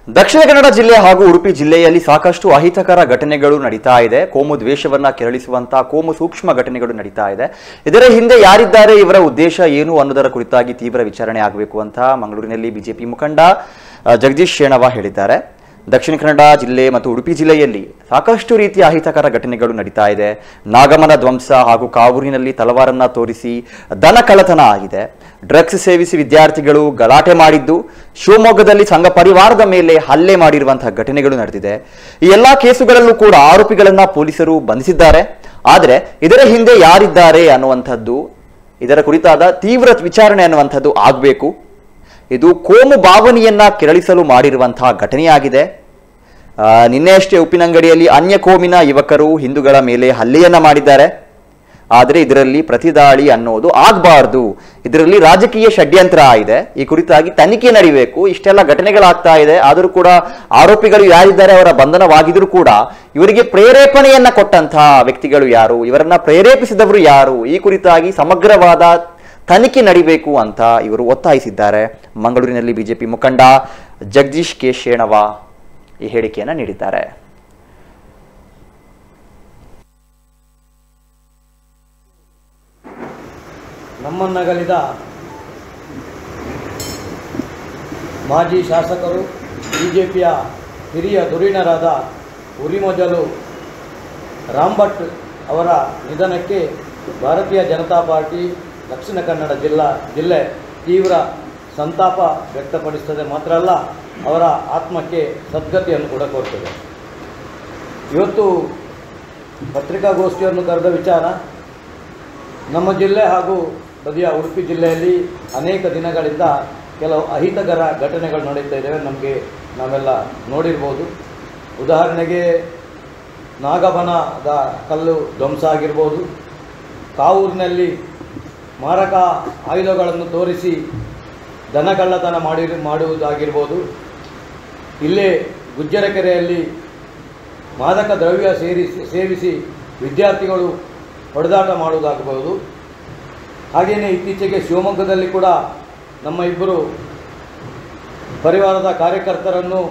ದಕ್ಷಿಣ ಕನ್ನಡ ಜಿಲ್ಲೆ ಹಾಗೂ ಉಡುಪಿ ಜಿಲ್ಲೆಯಲ್ಲಿ ಸಾಕಷ್ಟು ಅಹಿತಕರ ಘಟನೆಗಳು ನಡೀತಾ ಇದೆ. ಕೋಮು ದ್ವೇಷವನ್ನ ಕೆರಳಿಸುವಂತಹ ಕೋಮು ಸೂಕ್ಷ್ಮ ಘಟನೆಗಳು ನಡೀತಾ ಇದೆ. ಇದರ ಹಿಂದೆ ಯಾರಿದ್ದಾರೆ, ಇವರ ಉದ್ದೇಶ ಏನು ಅನ್ನೋದರ ಕುರಿತಾಗಿ ತೀವ್ರ ವಿಚಾರಣೆ ಆಗಬೇಕು ಅಂತ ಮಂಗಳೂರಿನಲ್ಲಿ ಬಿಜೆಪಿ ಮುಖಂಡ ಜಗದೀಶ್ ಶೇಣವ ಹೇಳಿದ್ದಾರೆ. ದಕ್ಷಿಣ ಕನ್ನಡ ಜಿಲ್ಲೆ ಮತ್ತು ಉಡುಪಿ ಜಿಲ್ಲೆಯಲ್ಲಿ ಸಾಕಷ್ಟು ರೀತಿಯ ಅಹಿತಕರ ಘಟನೆಗಳು ನಡೀತಾ ಇದೆ. ನಾಗಮನ ಧ್ವಂಸ ಹಾಗೂ ಕಾವೂರಿನಲ್ಲಿ ತಲವಾರನ್ನ ತೋರಿಸಿ ದನ ಕಳ್ಳತನ ಆಗಿದೆ. ಡ್ರಗ್ಸ್ ಸೇವಿಸಿ ವಿದ್ಯಾರ್ಥಿಗಳು ಗಲಾಟೆ ಮಾಡಿದ್ದು, ಶಿವಮೊಗ್ಗದಲ್ಲಿ ಸಂಘ ಪರಿವಾರದ ಮೇಲೆ ಹಲ್ಲೆ ಮಾಡಿರುವಂತಹ ಘಟನೆಗಳು ನಡೆದಿದೆ. ಈ ಎಲ್ಲಾ ಕೇಸುಗಳಲ್ಲೂ ಕೂಡ ಆರೋಪಿಗಳನ್ನ ಪೊಲೀಸರು ಬಂಧಿಸಿದ್ದಾರೆ. ಆದರೆ ಇದರ ಹಿಂದೆ ಯಾರಿದ್ದಾರೆ ಅನ್ನುವಂಥದ್ದು, ಇದರ ಕುರಿತಾದ ತೀವ್ರ ವಿಚಾರಣೆ ಅನ್ನುವಂಥದ್ದು ಆಗಬೇಕು. ಇದು ಕೋಮು ಭಾವನೆಯನ್ನ ಕೆರಳಿಸಲು ಮಾಡಿರುವಂತಹ ಘಟನೆಯಾಗಿದೆ. ನಿನ್ನೆಯಷ್ಟೇ ಉಪ್ಪಿನಂಗಡಿಯಲ್ಲಿ ಅನ್ಯ ಕೋಮಿನ ಯುವಕರು ಹಿಂದೂಗಳ ಮೇಲೆ ಹಲ್ಲೆಯನ್ನ ಮಾಡಿದ್ದಾರೆ. ಆದರೆ ಇದರಲ್ಲಿ ಪ್ರತಿದಾಳಿ ಅನ್ನೋದು ಆಗಬಾರ್ದು, ಇದರಲ್ಲಿ ರಾಜಕೀಯ ಷಡ್ಯಂತ್ರ ಇದೆ. ಈ ಕುರಿತಾಗಿ ತನಿಖೆ ನಡೀಬೇಕು. ಇಷ್ಟೆಲ್ಲ ಘಟನೆಗಳಾಗ್ತಾ ಇದೆ. ಆದರೂ ಕೂಡ ಆರೋಪಿಗಳು ಯಾರಿದ್ದಾರೆ, ಅವರ ಬಂಧನವಾಗಿದ್ರು ಕೂಡ ಇವರಿಗೆ ಪ್ರೇರೇಪಣೆಯನ್ನ ಕೊಟ್ಟಂತಹ ವ್ಯಕ್ತಿಗಳು ಯಾರು, ಇವರನ್ನ ಪ್ರೇರೇಪಿಸಿದವರು ಯಾರು, ಈ ಕುರಿತಾಗಿ ಸಮಗ್ರವಾದ ತನಿಖೆ ನಡೀಬೇಕು ಅಂತ ಇವರು ಒತ್ತಾಯಿಸಿದ್ದಾರೆ. ಮಂಗಳೂರಿನಲ್ಲಿ ಬಿಜೆಪಿ ಮುಖಂಡ ಜಗದೀಶ್ ಕೆ ಶೇಣವ ಈ ಹೇಳಿಕೆಯನ್ನು ನೀಡಿದ್ದಾರೆ. ನಮ್ಮನ್ನಗಲಿದ ಮಾಜಿ ಶಾಸಕರು, ಬಿಜೆಪಿಯ ಹಿರಿಯ ಧುರೀಣರಾದ ಉರಿಮೊದಲು ರಾಂಭಟ್ ಅವರ ನಿಧನಕ್ಕೆ ಭಾರತೀಯ ಜನತಾ ಪಾರ್ಟಿ ದಕ್ಷಿಣ ಕನ್ನಡ ಜಿಲ್ಲೆ ತೀವ್ರ ಸಂತಾಪ ವ್ಯಕ್ತಪಡಿಸುತ್ತದೆ. ಮಾತ್ರ ಅಲ್ಲ, ಅವರ ಆತ್ಮಕ್ಕೆ ಸದ್ಗತಿಯನ್ನು ಕೂಡ ಕೋರ್ತದೆ. ಇವತ್ತು ಪತ್ರಿಕಾಗೋಷ್ಠಿಯನ್ನು ಕರೆದ ವಿಚಾರ, ನಮ್ಮ ಜಿಲ್ಲೆ ಹಾಗೂ ಬದಿಯ ಉಡುಪಿ ಜಿಲ್ಲೆಯಲ್ಲಿ ಅನೇಕ ದಿನಗಳಿಂದ ಕೆಲವು ಅಹಿತಕರ ಘಟನೆಗಳು ನಡೀತಾ ಇದ್ದಾವೆ. ನಾವೆಲ್ಲ ನೋಡಿರ್ಬೋದು. ಉದಾಹರಣೆಗೆ ನಾಗಬನದ ಕಲ್ಲು ಧ್ವಂಸ ಆಗಿರ್ಬೋದು, ಕಾವೂರಿನಲ್ಲಿ ಮಾರಕ ಆಯುಧಗಳನ್ನು ತೋರಿಸಿ ದನಕಳ್ಳತನ ಮಾಡುವುದಾಗಿರ್ಬೋದು, ಇಲ್ಲೇ ಗುಜ್ಜರಕೆರೆಯಲ್ಲಿ ಮಾದಕ ದ್ರವ್ಯ ಸೇವಿಸಿ ವಿದ್ಯಾರ್ಥಿಗಳು ಹೊಡೆದಾಟ ಮಾಡುವುದಾಗಬಹುದು. ಹಾಗೆಯೇ ಇತ್ತೀಚೆಗೆ ಶಿವಮೊಗ್ಗದಲ್ಲಿ ಕೂಡ ನಮ್ಮ ಇಬ್ಬರು ಪರಿವಾರದ ಕಾರ್ಯಕರ್ತರನ್ನು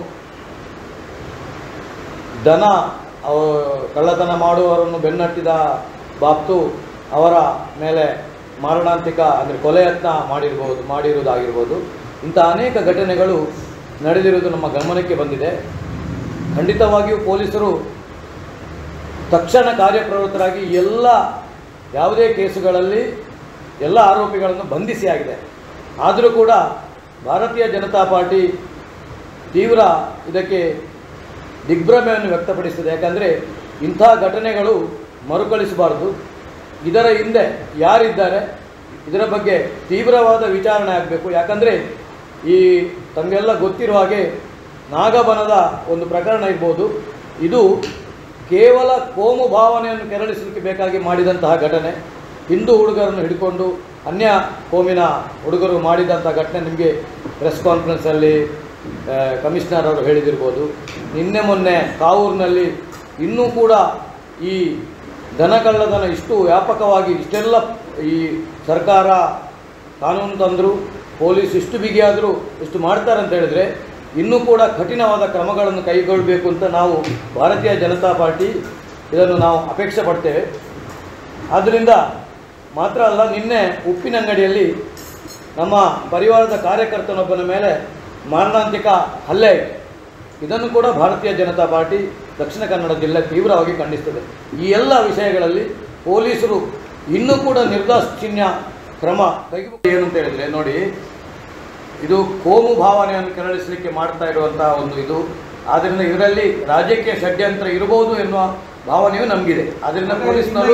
ದನ ಕಳ್ಳತನ ಮಾಡುವವರನ್ನು ಬೆನ್ನಟ್ಟಿದ ಬಾಬ್ತು ಅವರ ಮೇಲೆ ಮಾರಣಾಂತಿಕ ಅಂದರೆ ಕೊಲೆ ಯತ್ನ ಮಾಡಿರುವುದಾಗಿರ್ಬೋದು. ಇಂಥ ಅನೇಕ ಘಟನೆಗಳು ನಡೆದಿರುವುದು ನಮ್ಮ ಗಮನಕ್ಕೆ ಬಂದಿದೆ. ಖಂಡಿತವಾಗಿಯೂ ಪೊಲೀಸರು ತಕ್ಷಣ ಕಾರ್ಯಪ್ರವೃತ್ತರಾಗಿ ಯಾವುದೇ ಕೇಸುಗಳಲ್ಲಿ ಎಲ್ಲ ಆರೋಪಿಗಳನ್ನು ಬಂಧಿಸಿ ಆಗಿದೆ. ಆದರೂ ಕೂಡ ಭಾರತೀಯ ಜನತಾ ಪಾರ್ಟಿ ತೀವ್ರ ಇದಕ್ಕೆ ದಿಗ್ಭ್ರಮೆಯನ್ನು ವ್ಯಕ್ತಪಡಿಸಿದೆ. ಯಾಕಂದರೆ ಇಂಥ ಘಟನೆಗಳು ಮರುಕಳಿಸಬಾರ್ದು. ಇದರ ಹಿಂದೆ ಯಾರಿದ್ದಾರೆ, ಇದರ ಬಗ್ಗೆ ತೀವ್ರವಾದ ವಿಚಾರಣೆ ಆಗಬೇಕು. ಯಾಕಂದರೆ ಈ ತಮಗೆಲ್ಲ ಗೊತ್ತಿರುವ ಹಾಗೆ ನಾಗಬನದ ಒಂದು ಪ್ರಕರಣ ಇರ್ಬೋದು, ಇದು ಕೇವಲ ಕೋಮು ಭಾವನೆಯನ್ನು ಕೆರಳಿಸಲಿಕ್ಕೆ ಬೇಕಾಗಿ ಮಾಡಿದಂತಹ ಘಟನೆ. ಹಿಂದೂ ಹುಡುಗರನ್ನು ಹಿಡ್ಕೊಂಡು ಅನ್ಯ ಕೋಮಿನ ಹುಡುಗರು ಮಾಡಿದಂಥ ಘಟನೆ ನಿಮಗೆ ಪ್ರೆಸ್ ಕಾನ್ಫರೆನ್ಸಲ್ಲಿ ಕಮಿಷನರ್ ಅವರು ಹೇಳಿದಿರ್ಬೋದು. ನಿನ್ನೆ ಮೊನ್ನೆ ಕಾವೂರಿನಲ್ಲಿ ಇನ್ನೂ ಕೂಡ ಈ ದನಕಳ್ಳತನ ಇಷ್ಟು ವ್ಯಾಪಕವಾಗಿ, ಇಷ್ಟೆಲ್ಲ ಈ ಸರ್ಕಾರ ಕಾನೂನು ತಂದರೂ, ಪೊಲೀಸ್ ಇಷ್ಟು ಬಿಗಿಯಾದರೂ ಇಷ್ಟು ಮಾಡ್ತಾರೆ ಅಂತ ಹೇಳಿದರೆ ಇನ್ನೂ ಕೂಡ ಕಠಿಣವಾದ ಕ್ರಮಗಳನ್ನು ಕೈಗೊಳ್ಳಬೇಕು ಅಂತ ನಾವು ಭಾರತೀಯ ಜನತಾ ಪಾರ್ಟಿ ಇದನ್ನು ನಾವು ಅಪೇಕ್ಷೆ ಪಡ್ತೇವೆ. ಆದ್ದರಿಂದ ಮಾತ್ರ ಅಲ್ಲ, ನಿನ್ನೆ ಉಪ್ಪಿನಂಗಡಿಯಲ್ಲಿ ನಮ್ಮ ಪರಿವಾರದ ಕಾರ್ಯಕರ್ತನೊಬ್ಬನ ಮೇಲೆ ಮಾರಣಾಂತಿಕ ಹಲ್ಲೆ ಆಯಿತು. ಇದನ್ನು ಕೂಡ ಭಾರತೀಯ ಜನತಾ ಪಾರ್ಟಿ ದಕ್ಷಿಣ ಕನ್ನಡ ಜಿಲ್ಲೆ ತೀವ್ರವಾಗಿ ಖಂಡಿಸ್ತದೆ. ಈ ಎಲ್ಲ ವಿಷಯಗಳಲ್ಲಿ ಪೊಲೀಸರು ಇನ್ನೂ ಕೂಡ ನಿರ್ದಾಕ್ಷಿಣ್ಯ ಕ್ರಮ ಕೈಗೊಳ್ಳಿ. ಏನು ಅಂತ ಹೇಳಿದರೆ ನೋಡಿ, ಇದು ಕೋಮು ಭಾವನೆಯನ್ನು ಕೆರಳಿಸಲಿಕ್ಕೆ ಮಾಡ್ತಾ ಇರುವಂತಹ ಒಂದು ಇದು. ಆದ್ದರಿಂದ ಇದರಲ್ಲಿ ರಾಜಕೀಯ ಷಡ್ಯಂತ್ರ ಇರಬಹುದು ಎನ್ನುವ ಭಾವನೆಯೂ ನಮಗಿದೆ. ಆದ್ದರಿಂದ ಪೊಲೀಸ್ನವರು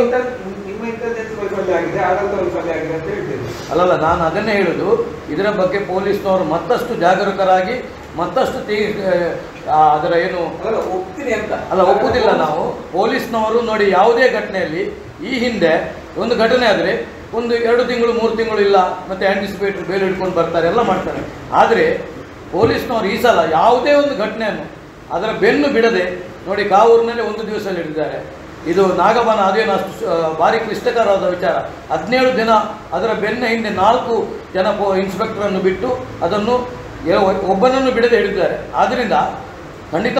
ಅಲ್ಲಲ್ಲ, ನಾನು ಅದನ್ನೇ ಹೇಳುವುದು. ಇದರ ಬಗ್ಗೆ ಪೊಲೀಸ್ನವರು ಮತ್ತಷ್ಟು ಜಾಗರೂಕರಾಗಿ ಮತ್ತಷ್ಟು ಅದರ ಏನು ಒಪ್ಪುವುದಿಲ್ಲ ನಾವು. ಪೊಲೀಸ್ನವರು ನೋಡಿ, ಯಾವುದೇ ಘಟನೆಯಲ್ಲಿ ಈ ಹಿಂದೆ ಒಂದು ಘಟನೆ ಆದರೆ 1-2 ತಿಂಗಳು 3 ತಿಂಗಳು ಇಲ್ಲ, ಮತ್ತು ಆ್ಯಂಟಿಸಿಪೇಟರ್ ಬೇಲ್ ಹಿಡ್ಕೊಂಡು ಬರ್ತಾರೆ, ಎಲ್ಲ ಮಾಡ್ತಾರೆ. ಆದರೆ ಪೊಲೀಸ್ನವರು ಈ ಸಲ ಯಾವುದೇ ಒಂದು ಘಟನೆಯನ್ನು ಅದರ ಬೆನ್ನು ಬಿಡದೆ ನೋಡಿ, ಕಾವೂರಿನಲ್ಲಿ 1 ದಿವಸದಲ್ಲಿ ಹಿಡಿದಿದ್ದಾರೆ. ಇದು ನಾಗಬನ ಅದೇನು ಅಷ್ಟು ಭಾರಿ ಕ್ಲಿಷ್ಟಕರವಾದ ವಿಚಾರ. 17 ದಿನ ಅದರ ಬೆನ್ನ ಹಿಂದೆ 4 ಜನ ಇನ್ಸ್ಪೆಕ್ಟರನ್ನು ಬಿಟ್ಟು ಅದನ್ನು ಒಬ್ಬನನ್ನು ಬಿಡದೆ ಹಿಡಿದಿದ್ದಾರೆ. ಆದ್ದರಿಂದ ಖಂಡಿತ